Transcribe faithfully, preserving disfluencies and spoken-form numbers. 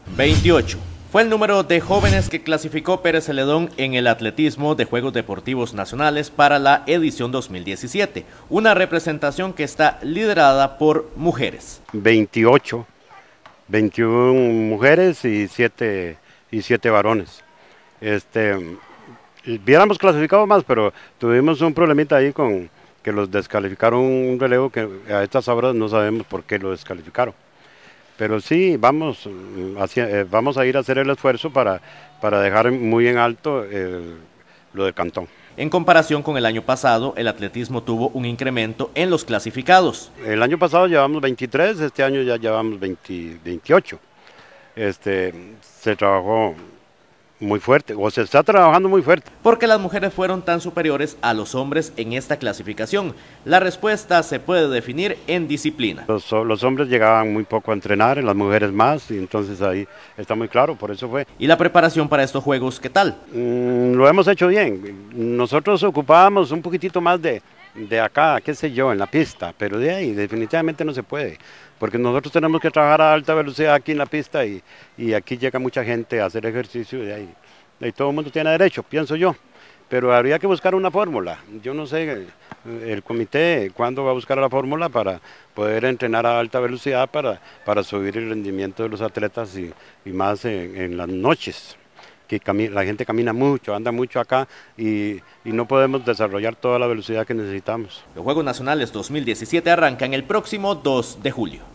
veintiocho. Fue el número de jóvenes que clasificó Pérez Celedón en el atletismo de Juegos Deportivos Nacionales para la edición dos mil diecisiete, una representación que está liderada por mujeres. veintiocho, veintiuna mujeres y siete, y siete varones. Este, hubiéramos clasificado más, pero tuvimos un problemita ahí con que los descalificaron un relevo que a estas horas no sabemos por qué lo descalificaron. Pero sí, vamos, hacia, eh, vamos a ir a hacer el esfuerzo para, para dejar muy en alto el, lo del cantón. En comparación con el año pasado, el atletismo tuvo un incremento en los clasificados. El año pasado llevamos veintitrés, este año ya llevamos veinte, veintiocho. Este, se trabajó muy fuerte, o se está trabajando muy fuerte. ¿Por qué las mujeres fueron tan superiores a los hombres en esta clasificación? La respuesta se puede definir en disciplina. Los, los hombres llegaban muy poco a entrenar, las mujeres más, y entonces ahí está muy claro, por eso fue. ¿Y la preparación para estos juegos qué tal? Mm, lo hemos hecho bien. Nosotros ocupábamos un poquitito más de, de acá, qué sé yo, en la pista, pero de ahí definitivamente no se puede, porque nosotros tenemos que trabajar a alta velocidad aquí en la pista y, y aquí llega mucha gente a hacer ejercicio y de ahí, y todo el mundo tiene derecho, pienso yo, pero habría que buscar una fórmula. Yo no sé el comité cuándo va a buscar la fórmula para poder entrenar a alta velocidad para, para subir el rendimiento de los atletas y, y más en, en las noches, que la gente camina mucho, anda mucho acá y, y no podemos desarrollar toda la velocidad que necesitamos. Los Juegos Nacionales dos mil diecisiete arrancan el próximo dos de julio.